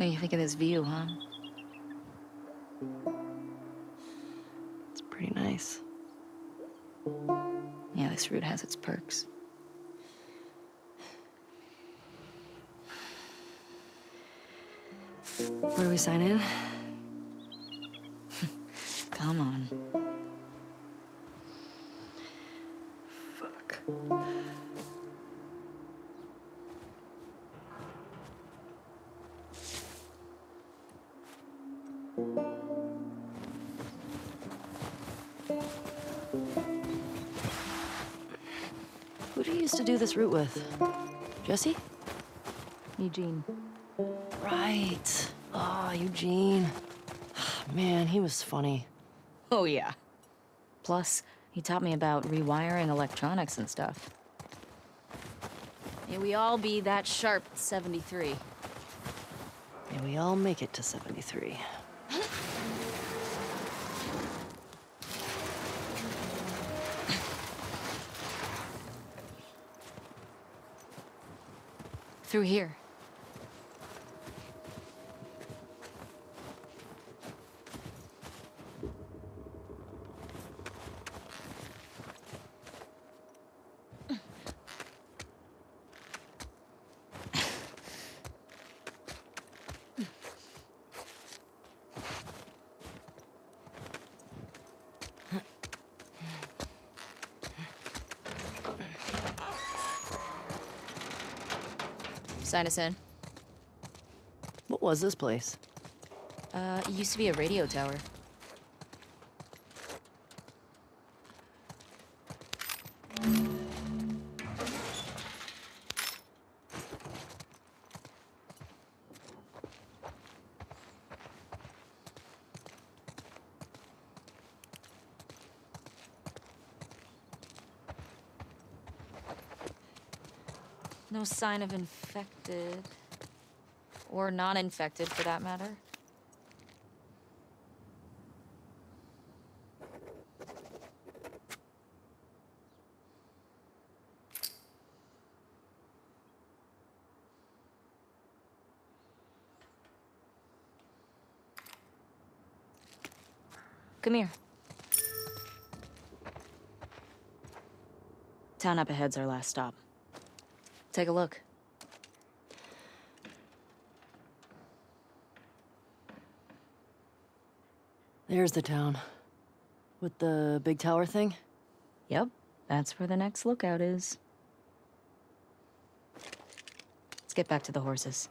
What do you think of this view, huh? It's pretty nice. Yeah, this route has its perks. Where do we sign in? Come on. Fuck. Who do you used to do this route with? Jesse? Eugene. Right. Ah, Eugene. Man, he was funny. Oh, yeah. Plus, he taught me about rewiring electronics and stuff. May we all be that sharp at 73. May we all make it to 73. Through here. Sign us in. What was this place? It used to be a radio tower. No sign of infected. Or non-infected, for that matter. Come here. Town up ahead's our last stop. Take a look. There's the town. With the big tower thing? Yep, that's where the next lookout is. Let's get back to the horses.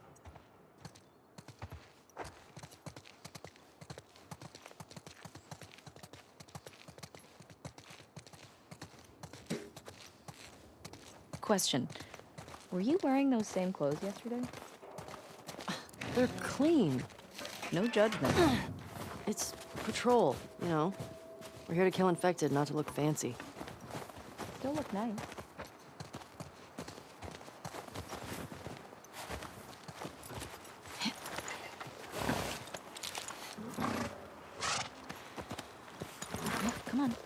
Question. Were you wearing those same clothes yesterday? They're clean. No judgment. It's patrol, you know. We're here to kill infected, not to look fancy. Still look nice. Come on.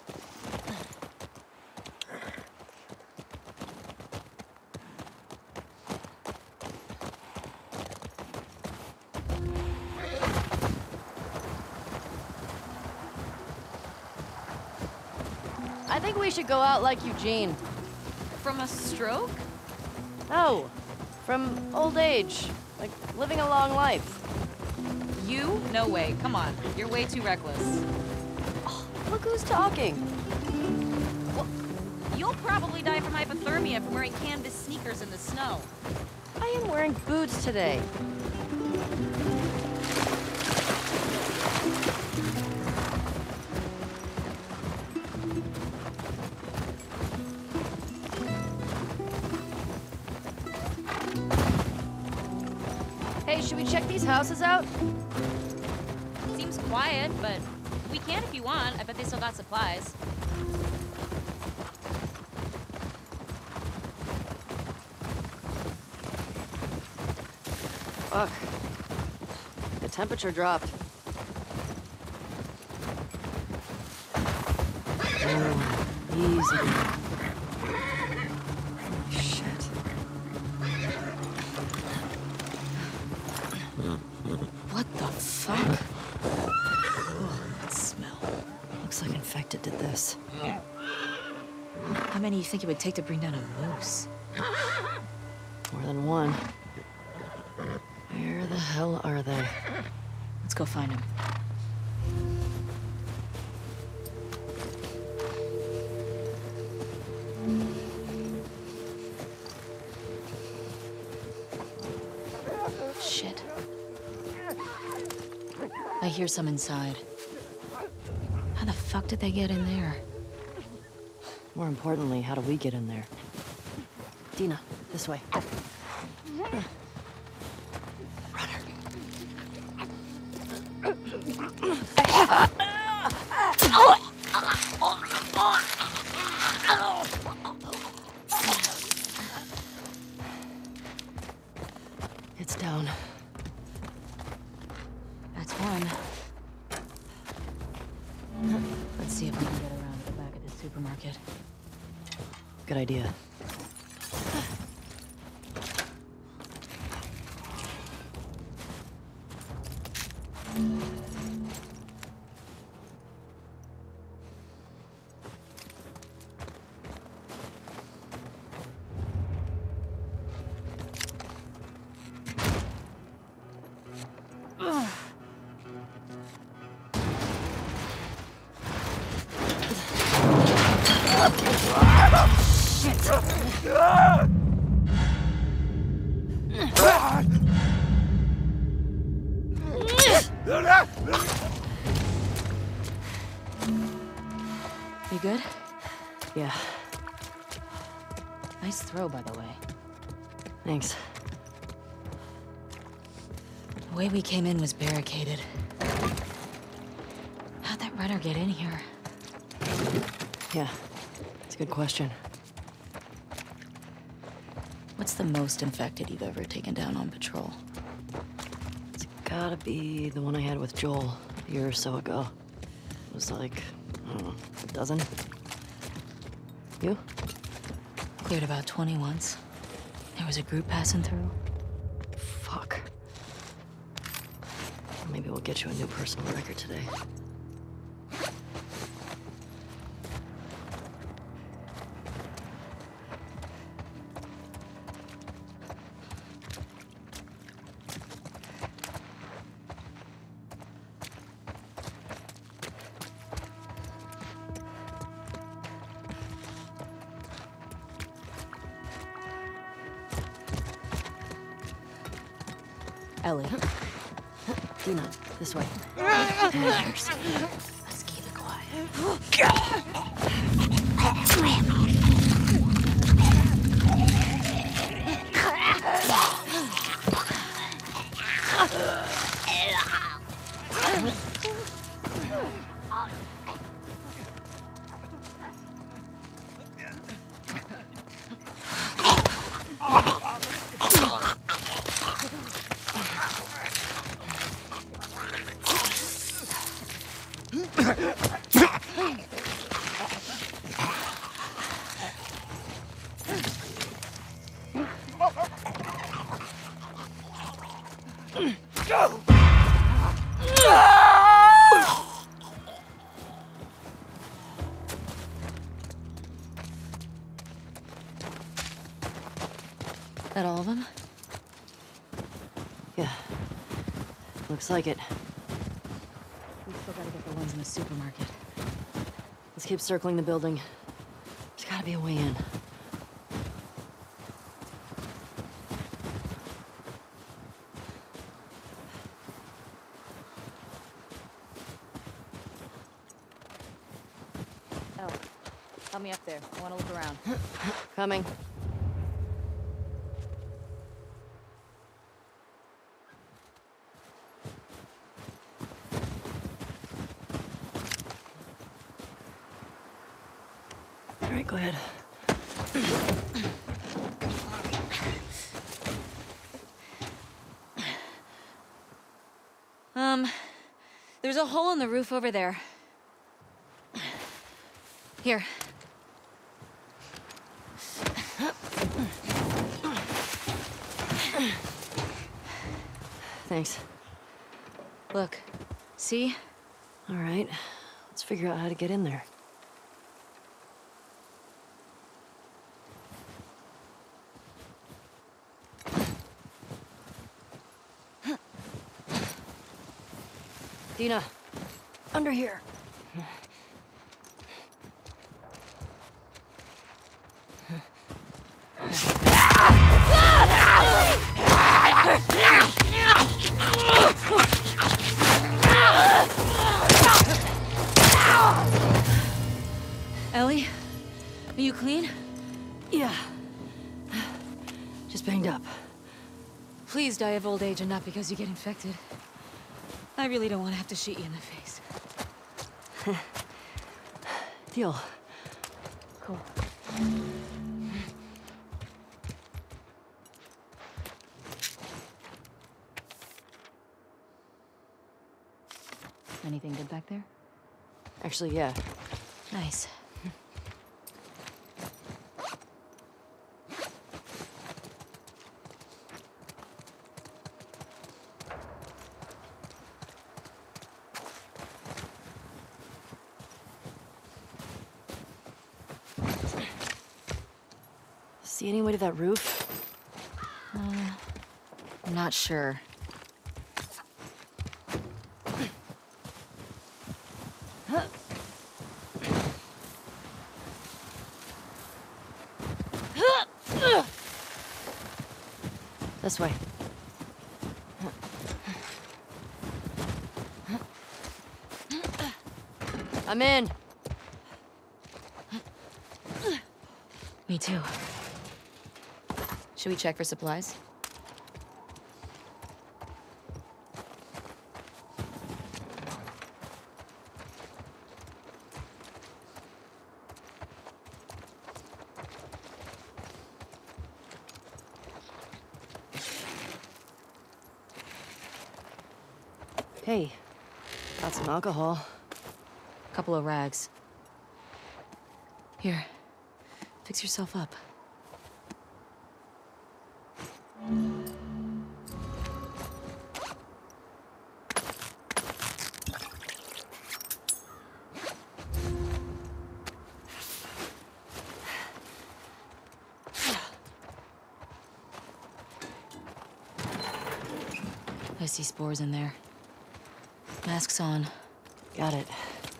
I think we should go out like Eugene. From a stroke? No, from old age. Like, living a long life. You? No way. Come on. You're way too reckless. Oh, look who's talking. Well, you'll probably die from hypothermia from wearing canvas sneakers in the snow. I am wearing boots today. Hey, should we check these houses out? Seems quiet, but we can if you want. I bet they still got supplies. Fuck. The temperature dropped. Oh, easy. Shit. Infected did this. How many do you think it would take to bring down a moose? More than one. Where the hell are they? Let's go find him. Shit. I hear some inside. How the fuck did they get in there? More importantly, how do we get in there? Dina, this way. It's down. That's one. Let's see if we can get around to the back of the supermarket. Good idea. You good? Yeah, Nice throw, by the way. thanks. The way we came in was barricaded. How'd that runner get in here? Yeah, it's a good question. What's the most infected you've ever taken down on patrol? It's gotta be the one I had with Joel a year or so ago. It was like, I don't know, a dozen? You? Cleared about 20 once. There was a group passing through. Fuck. Maybe we'll get you a new personal record today. Ellie. Dina, this way. Let's keep it quiet. That all of them? Yeah. Looks like it. We still gotta get the ones in the supermarket. Let's keep circling the building. There's gotta be a way in. Oh, help me up there. I wanna look around. Coming. All right, go ahead. There's a hole in the roof over there. Here. Thanks. Look. See? All right. Let's figure out how to get in there. Dina, under here. Ellie? Are you clean? Yeah. Just banged up. Please die of old age and not because you get infected. I really don't want to have to shoot you in the face. Deal. Cool. Anything good back there? Actually, yeah. Nice. See any way to that roof? I'm not sure. This way. I'm in. Me too. Should we check for supplies? Hey, got some alcohol. Couple of rags. Here, fix yourself up. I see spores in there. Masks on. Got it.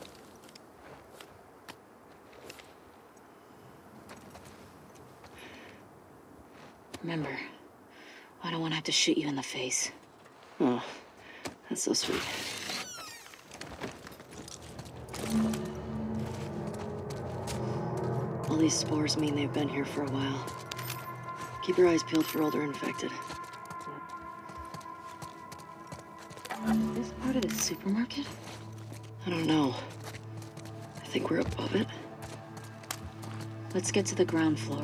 Remember, I don't want to have to shoot you in the face. Oh, that's so sweet. All these spores mean they've been here for a while. Keep your eyes peeled for older infected. Is this part of the supermarket? I don't know. I think we're above it. Let's get to the ground floor.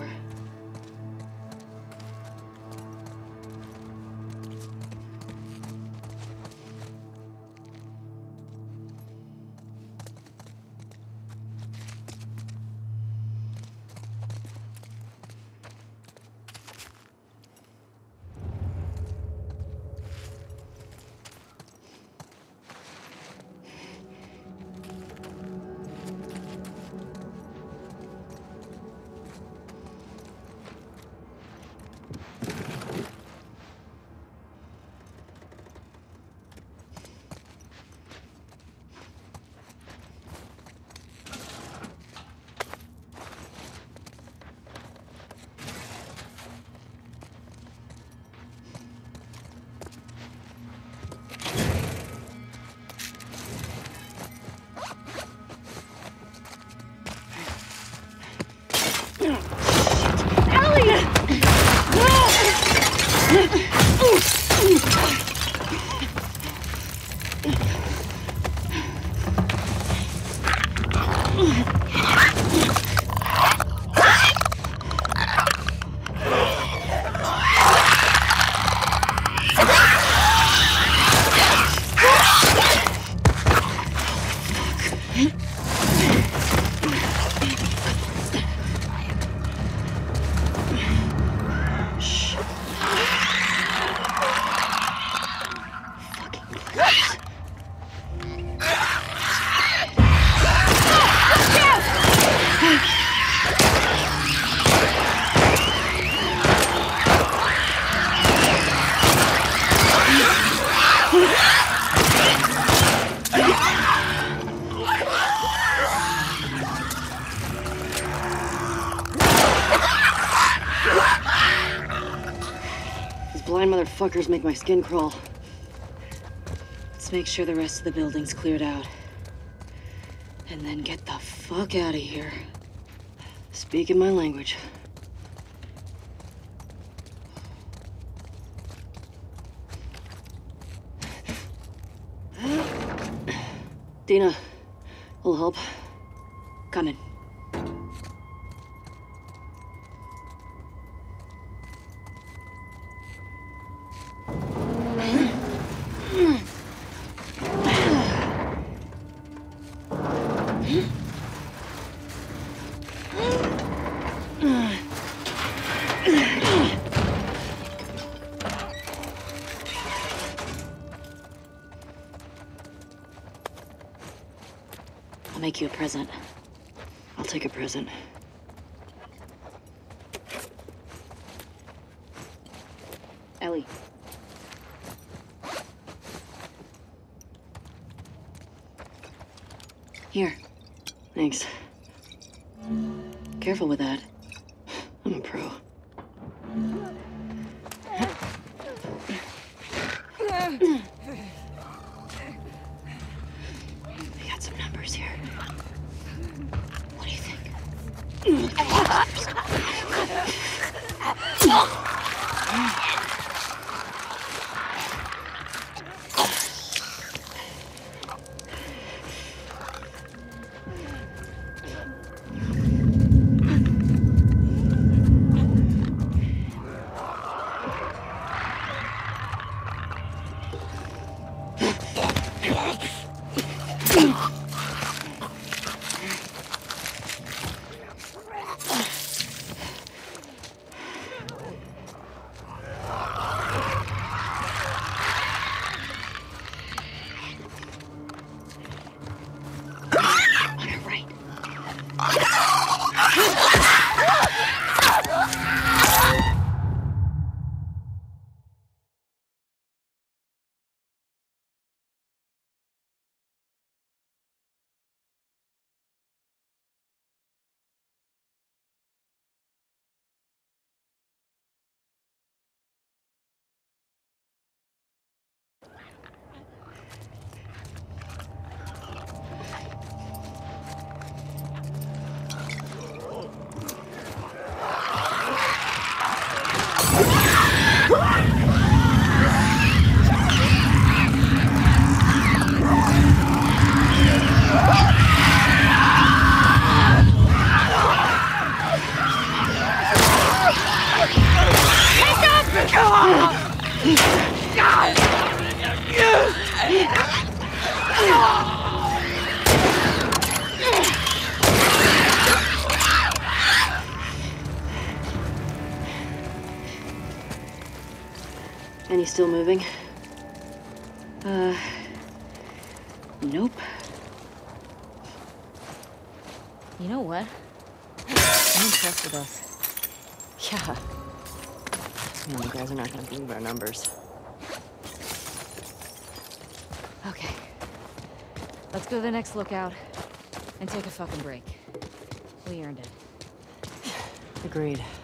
blind motherfuckers make my skin crawl. Let's make sure the rest of the building's cleared out. And then get the fuck out of here. Speaking my language. Dina, a little help? Coming. I'll make you a present. I'll take a present. Ellie. Here. Thanks. Careful with that. I'm a pro. We got some numbers here. What do you think? Any still moving? Nope. You know what? I'm impressed with us. Yeah. Man, you guys are not gonna believe our numbers. Okay. Let's go to the next lookout and take a fucking break. We earned it. Agreed.